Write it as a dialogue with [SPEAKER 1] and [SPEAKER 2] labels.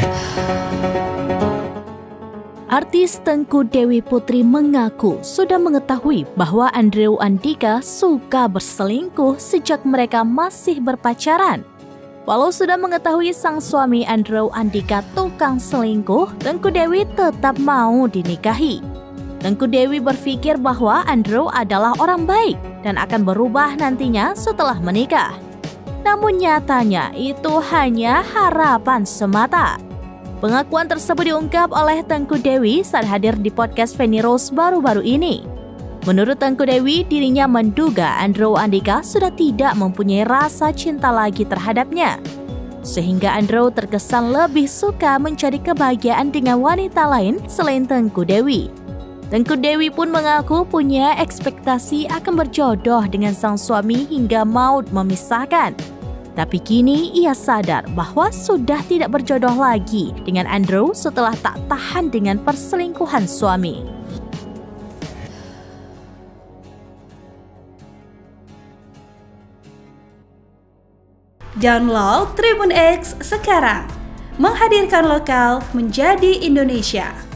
[SPEAKER 1] Artis Tengku Dewi Putri mengaku sudah mengetahui bahwa Andrew Andika suka berselingkuh sejak mereka masih berpacaran. Walau sudah mengetahui sang suami Andrew Andika tukang selingkuh, Tengku Dewi tetap mau dinikahi. Tengku Dewi berpikir bahwa Andrew adalah orang baik dan akan berubah nantinya setelah menikah. Namun nyatanya itu hanya harapan semata. Pengakuan tersebut diungkap oleh Tengku Dewi saat hadir di podcast Feni Rose baru-baru ini. Menurut Tengku Dewi, dirinya menduga Andrew Andika sudah tidak mempunyai rasa cinta lagi terhadapnya. Sehingga Andrew terkesan lebih suka mencari kebahagiaan dengan wanita lain selain Tengku Dewi. Tengku Dewi pun mengaku punya ekspektasi akan berjodoh dengan sang suami hingga maut memisahkan. Tapi kini ia sadar bahwa sudah tidak berjodoh lagi dengan Andrew setelah tak tahan dengan perselingkuhan suami.
[SPEAKER 2] Download Tribun X sekarang, menghadirkan lokal menjadi Indonesia.